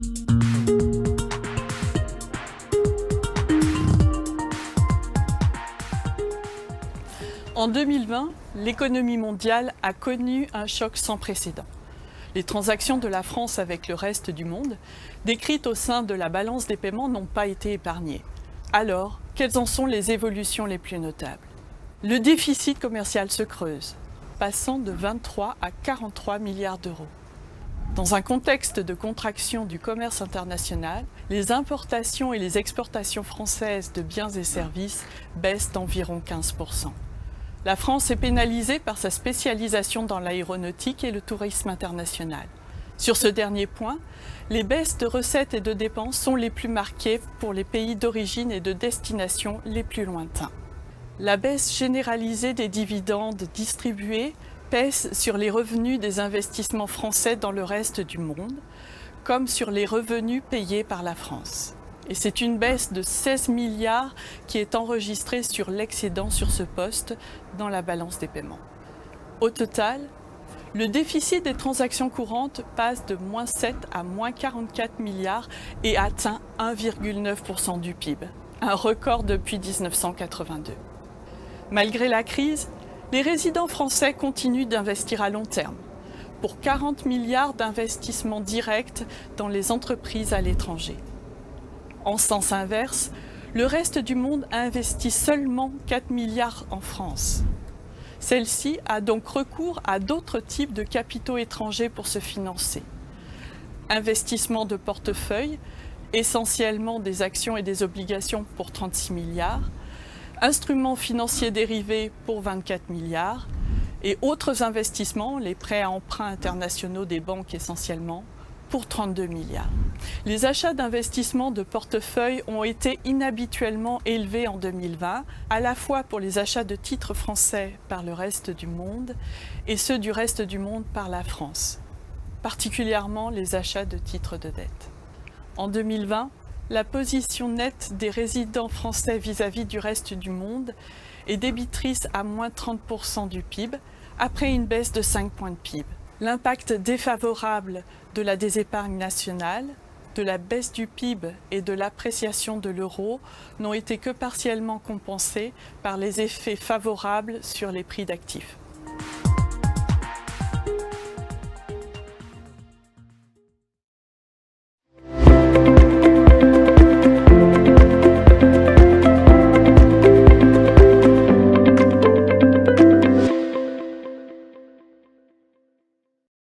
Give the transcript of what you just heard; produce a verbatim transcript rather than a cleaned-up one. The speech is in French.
En deux mille vingt, l'économie mondiale a connu un choc sans précédent. Les transactions de la France avec le reste du monde, décrites au sein de la balance des paiements, n'ont pas été épargnées. Alors, quelles en sont les évolutions les plus notables? Le déficit commercial se creuse, passant de vingt-trois à quarante-trois milliards d'euros. Dans un contexte de contraction du commerce international, les importations et les exportations françaises de biens et services baissent d'environ quinze pour cent. La France est pénalisée par sa spécialisation dans l'aéronautique et le tourisme international. Sur ce dernier point, les baisses de recettes et de dépenses sont les plus marquées pour les pays d'origine et de destination les plus lointains. La baisse généralisée des dividendes distribués pèse sur les revenus des investissements français dans le reste du monde, comme sur les revenus payés par la France. Et c'est une baisse de seize milliards qui est enregistrée sur l'excédent sur ce poste dans la balance des paiements. Au total, le déficit des transactions courantes passe de moins sept à moins quarante-quatre milliards et atteint un virgule neuf pour cent du P I B, un record depuis mille neuf cent quatre-vingt-deux. Malgré la crise, les résidents français continuent d'investir à long terme, pour quarante milliards d'investissements directs dans les entreprises à l'étranger. En sens inverse, le reste du monde a investi seulement quatre milliards en France. Celle-ci a donc recours à d'autres types de capitaux étrangers pour se financer. Investissement de portefeuille, essentiellement des actions et des obligations pour trente-six milliards, instruments financiers dérivés pour vingt-quatre milliards et autres investissements, les prêts à emprunts internationaux des banques essentiellement, pour trente-deux milliards. Les achats d'investissements de portefeuille ont été inhabituellement élevés en deux mille vingt, à la fois pour les achats de titres français par le reste du monde et ceux du reste du monde par la France, particulièrement les achats de titres de dette. En deux mille vingt, la position nette des résidents français vis-à-vis du reste du monde est débitrice à moins trente pour cent du P I B, après une baisse de cinq points de P I B. L'impact défavorable de la désépargne nationale, de la baisse du P I B et de l'appréciation de l'euro n'ont été que partiellement compensés par les effets favorables sur les prix d'actifs.